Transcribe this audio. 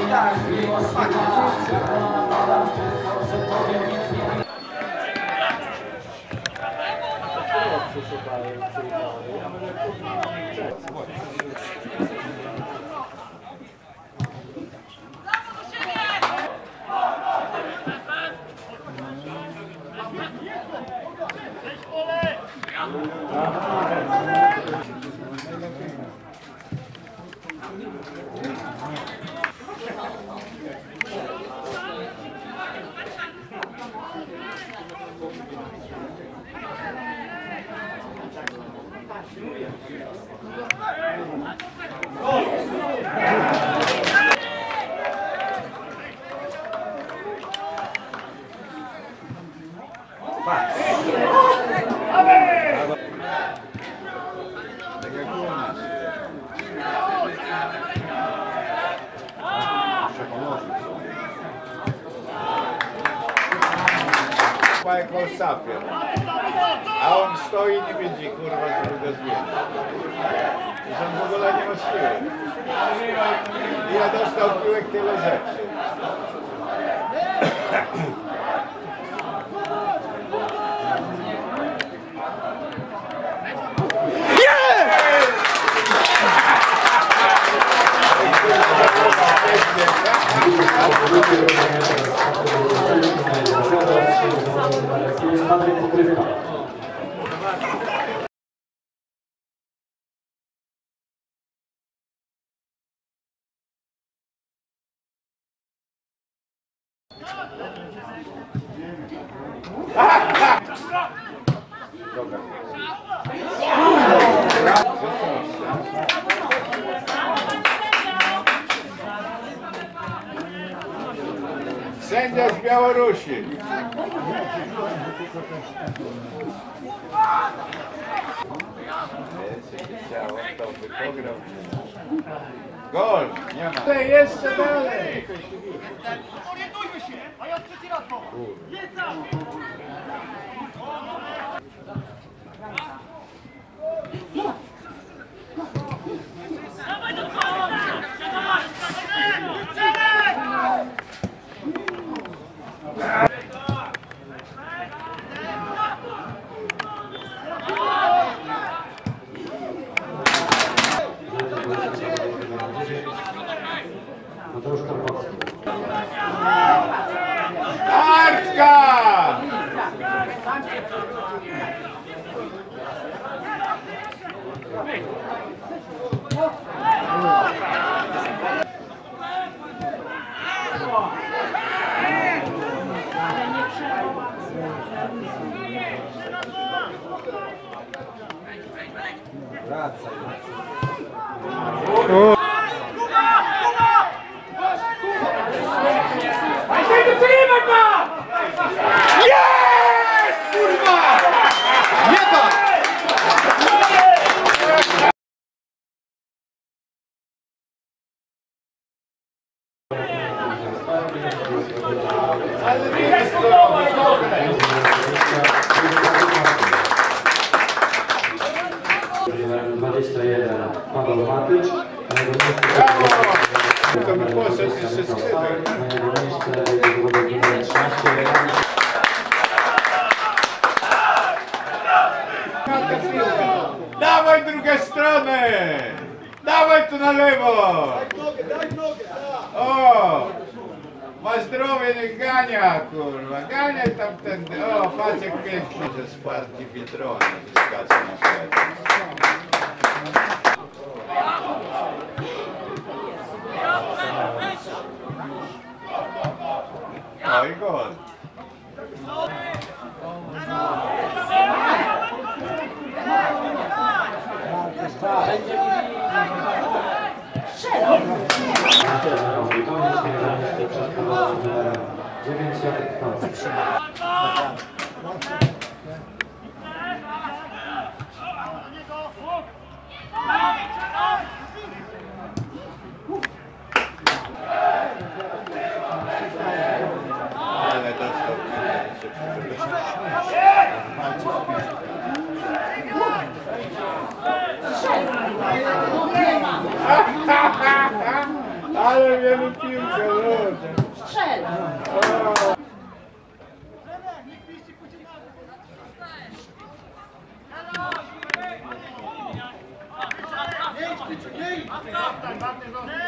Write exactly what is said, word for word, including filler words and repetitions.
Jak sapier. A on stoi i nie będzie kurwa, żeby go zmienić. Że on w ogóle nie ma siły. Ja dostał piłek tyle rzeczy. Dobra. Sędzia z Białorusi. Gol! Nie ma. Tutaj jeszcze dalej! Orientujmy się! A ja trzeci raz po! Artka! Wracaj. Jest! Kurwa! Nie tak! Ale nie jest to dwadzieścia jeden Paweł Matycz. To by poszedł jeszcze skrzydłem. Dawaj drugą stronę! Dawaj tu na lewo! O! Ma zdrowie, niech gania, kurwa. Ganiaj tamtędy. O, patrz jak pięknie ze Sparty Rejowiec skacze na świecie. No i gol. Ale dostał ale mieli piłkę, ludzie. Strzel! Jedź, jedź, jedź!